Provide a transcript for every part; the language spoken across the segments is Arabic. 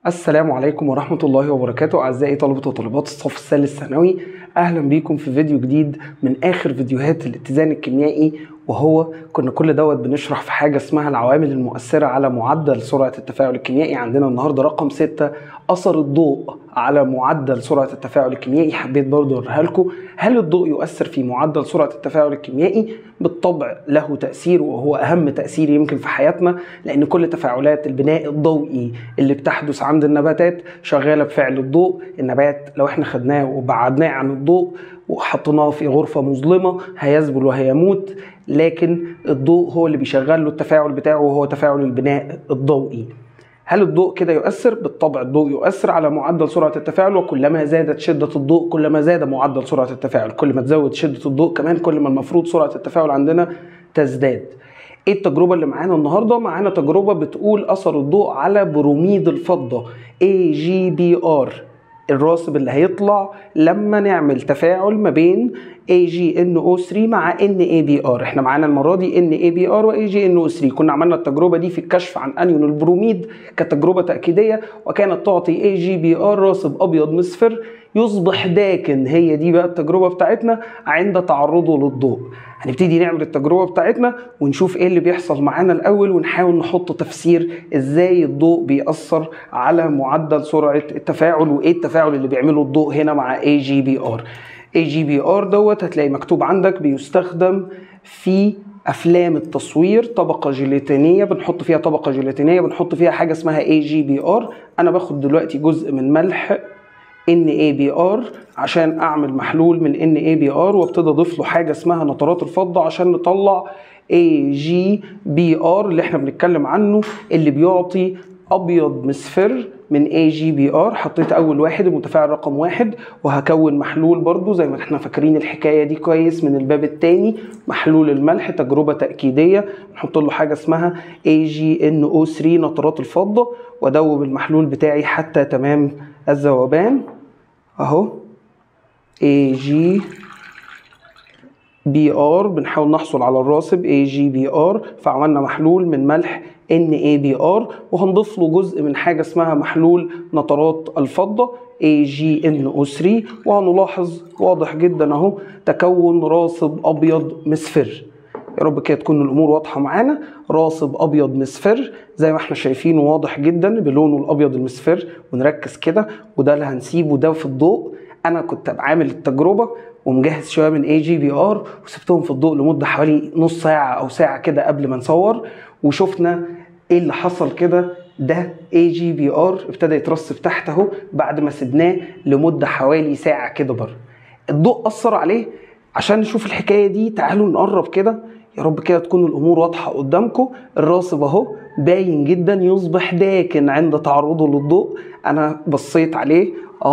السلام عليكم ورحمة الله وبركاته. أعزائي طلبة وطالبات الصف الثالث ثانوي، أهلا بيكم في فيديو جديد من آخر فيديوهات الاتزان الكيميائي، وهو كنا كل بنشرح في حاجة اسمها العوامل المؤثرة على معدل سرعة التفاعل الكيميائي. عندنا النهاردة رقم 6، أثر الضوء على معدل سرعة التفاعل الكيميائي. حبيت برضو أوريها لكم. هل الضوء يؤثر في معدل سرعة التفاعل الكيميائي؟ بالطبع له تأثير، وهو أهم تأثير يمكن في حياتنا، لأن كل تفاعلات البناء الضوئي اللي بتحدث عند النباتات شغالة بفعل الضوء. النبات لو احنا خدناه وبعدناه عن الضوء وحطيناه في غرفة مظلمة هيذبل وهيموت، لكن الضوء هو اللي بيشغل له التفاعل بتاعه، وهو تفاعل البناء الضوئي. هل الضوء كده يؤثر؟ بالطبع الضوء يؤثر على معدل سرعة التفاعل، وكلما زادت شدة الضوء كلما زاد معدل سرعة التفاعل. كل ما تزود شدة الضوء كمان كل ما المفروض سرعة التفاعل عندنا تزداد. ايه التجربة اللي معانا النهاردة؟ معانا تجربة بتقول أثر الضوء على بروميد الفضة AgBr، الراسب اللي هيطلع لما نعمل تفاعل ما بين AgNO3 مع NABr. احنا معانا المرة دي NABr و AgNO3. كنا عملنا التجربة دي في الكشف عن أنيون البروميد كتجربة تأكيدية، وكانت تعطي AgBr راسب أبيض مصفر يصبح داكن. هي دي بقى التجربة بتاعتنا عند تعرضه للضوء. هنبتدي نعمل التجربة بتاعتنا ونشوف ايه اللي بيحصل معانا الأول، ونحاول نحط تفسير ازاي الضوء بيأثر على معدل سرعة التفاعل، وايه التفاعل اللي بيعمله الضوء هنا مع AgBr. AgBr دوت هتلاقي مكتوب عندك بيستخدم في أفلام التصوير، طبقة جيلاتينية بنحط فيها طبقة جيلاتينية بنحط فيها حاجة اسمها AgBr. أنا باخد دلوقتي جزء من ملح NABR عشان اعمل محلول من NABR، وابتدي اضيف له حاجه اسمها نترات الفضه عشان نطلع AgBr اللي احنا بنتكلم عنه، اللي بيعطي ابيض مصفر من AgBr. حطيت اول واحد المتفاعل رقم 1، وهكون محلول برضو زي ما احنا فاكرين الحكايه دي كويس من الباب الثاني. محلول الملح تجربه تاكيديه، نحط له حاجه اسمها AgNO3 نترات الفضه، وادوب المحلول بتاعي حتى تمام الذوبان اهو AgBr. بنحاول نحصل على الراسب AgBr، فعملنا محلول من ملح NABR، وهنضيف له جزء من حاجة اسمها محلول نترات الفضة AgNO3، وهنلاحظ واضح جدا اهو تكون راسب ابيض مصفر. يا رب كده تكون الامور واضحه معانا. راسب ابيض مصفر زي ما احنا شايفينه واضح جدا بلونه الابيض المصفر، ونركز كده وده اللي هنسيبه ده في الضوء. انا كنت بعمل التجربه ومجهز شويه من AgBr وسبتهم في الضوء لمده حوالي نص ساعه او ساعه كده قبل ما نصور، وشفنا ايه اللي حصل كده. ده AgBr ابتدى يترسب تحت اهو بعد ما سبناه لمده حوالي ساعه كده بره. الضوء اثر عليه. عشان نشوف الحكايه دي تعالوا نقرب كده، يا رب كده تكون الامور واضحه قدامكم. الراسب اهو باين جدا يصبح داكن عند تعرضه للضوء. انا بصيت عليه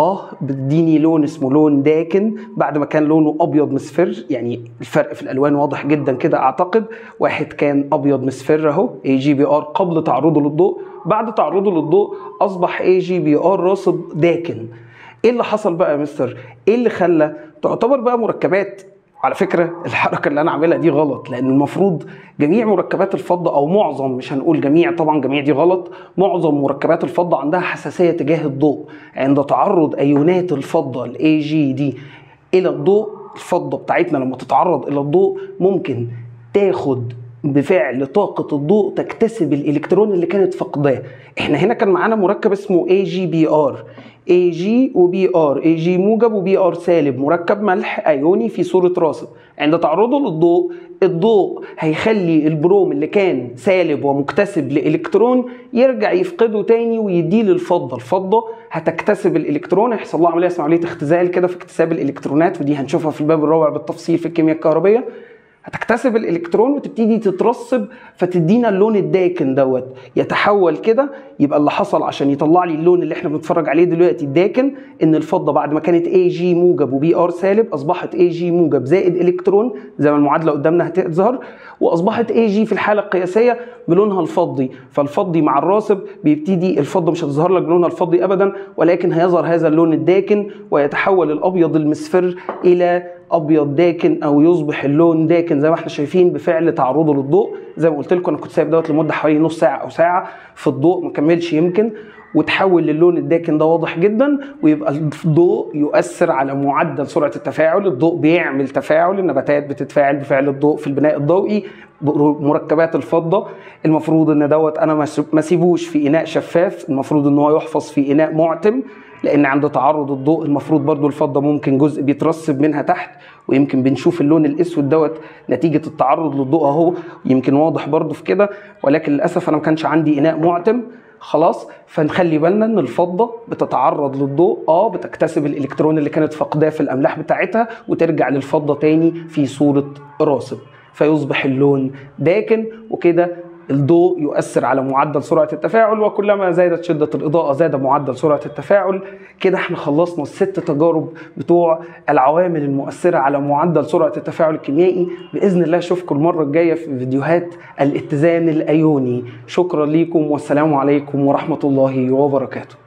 بتديني لون اسمه لون داكن بعد ما كان لونه ابيض مصفر. يعني الفرق في الالوان واضح جدا كده. اعتقد واحد كان ابيض مصفر اهو AgBr قبل تعرضه للضوء، بعد تعرضه للضوء اصبح AgBr راسب داكن. ايه اللي حصل بقى يا مستر؟ ايه اللي خلى تعتبر بقى مركبات؟ على فكرة الحركة اللي أنا عاملها دي غلط، لأن المفروض جميع مركبات الفضة أو معظم، مش هنقول جميع طبعا، جميع دي غلط، معظم مركبات الفضة عندها حساسية تجاه الضوء. عند تعرض أيونات الفضة ال Ag دي إلى الضوء، الفضة بتاعتنا لما تتعرض إلى الضوء ممكن تاخد بفعل طاقة الضوء تكتسب الإلكترون اللي كانت فقداه. احنا هنا كان معانا مركب اسمه AgBr، Ag وBr، Ag موجب وBr سالب، مركب ملح أيوني في صورة راسب. عند تعرضه للضوء الضوء هيخلي البروم اللي كان سالب ومكتسب لإلكترون يرجع يفقده تاني ويديه للفضة. الفضة هتكتسب الإلكترون، هيحصل لها عملية اسمها عملية اختزال كده في اكتساب الإلكترونات، ودي هنشوفها في الباب الرابع بالتفصيل في الكيمياء الكهربية. هتكتسب الالكترون وتبتدي تترسب فتدينا اللون الداكن دوت، يتحول كده. يبقى اللي حصل عشان يطلع لي اللون اللي احنا بنتفرج عليه دلوقتي الداكن، ان الفضه بعد ما كانت Ag موجب وBr سالب اصبحت Ag موجب زائد الكترون زي ما المعادله قدامنا هتظهر، واصبحت Ag في الحاله القياسيه بلونها الفضي. فالفضي مع الراسب بيبتدي الفضه مش هتظهر لك بلونها الفضي ابدا، ولكن هيظهر هذا اللون الداكن، ويتحول الابيض المصفر الى ابيض داكن، او يصبح اللون داكن زي ما احنا شايفين بفعل تعرضه للضوء. زي ما قلت لكم انا كنت سايب دوت لمده حوالي نص ساعه او ساعه في الضوء، ما كملش يمكن. وتحول للون الداكن ده واضح جدا، ويبقى الضوء يؤثر على معدل سرعة التفاعل. الضوء بيعمل تفاعل، النباتات بتتفاعل بفعل الضوء في البناء الضوئي. مركبات الفضة المفروض ان دوت انا ما سيبوش في اناء شفاف، المفروض ان هو يحفظ في اناء معتم، لان عند تعرض الضوء المفروض برضو الفضة ممكن جزء بيترسب منها تحت، ويمكن بنشوف اللون الاسود دوت نتيجة التعرض للضوء اهو، يمكن واضح برضو في كده، ولكن للاسف انا ما كانش عندي اناء معتم. خلاص، فنخلي بالنا ان الفضة بتتعرض للضوء، بتكتسب الالكترون اللي كانت فقداه في الاملاح بتاعتها وترجع للفضة تاني في صورة راسب، فيصبح اللون داكن. وكده الضوء يؤثر على معدل سرعة التفاعل، وكلما زادت شدة الإضاءة زاد معدل سرعة التفاعل. كده احنا خلصنا ال6 تجارب بتوع العوامل المؤثرة على معدل سرعة التفاعل الكيميائي. بإذن الله أشوفكم المرة الجاية في فيديوهات الاتزان الأيوني. شكرا لكم والسلام عليكم ورحمة الله وبركاته.